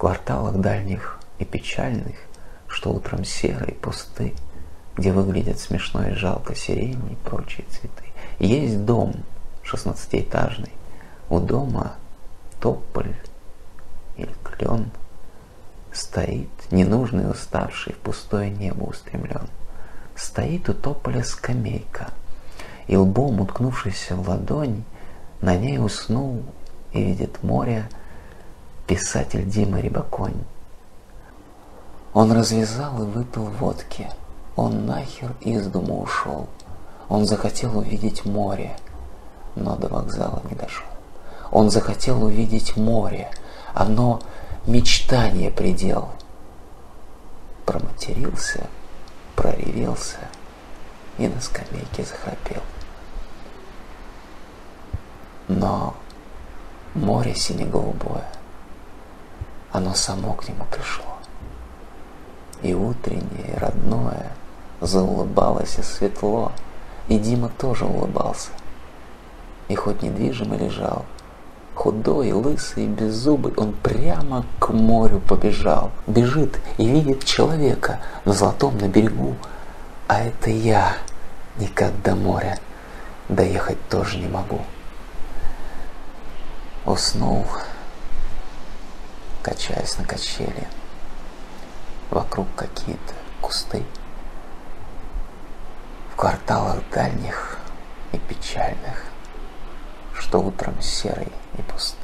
кварталах дальних и печальных, что утром серые, пусты, где выглядят смешно и жалко сирени и прочие цветы. Есть дом 16-этажный, у дома тополь или клен стоит, ненужный, уставший, в пустое небо устремлен. Стоит у тополя скамейка, и лбом, уткнувшийся в ладонь, на ней уснул и видит море писатель Дима Рябоконь. Он развязал и выпил водки, он нахер из дому ушел. Он захотел увидеть море, но до вокзала не дошел. Он захотел увидеть море, оно мечтание предел. Проматерился, проревелся и на скамейке захрапел. Но море сине-голубое, оно само к нему пришло. И утреннее, и родное заулыбалось и светло, и Дима тоже улыбался. И хоть недвижимо лежал, худой, лысый, беззубый, он прямо к морю побежал. Бежит и видит человека на золотом на берегу. А это я никак до моря доехать тоже не могу. Уснул, качаясь на качели. Вокруг какие-то кусты. В кварталах дальних и печальных, что утром серый и пустой.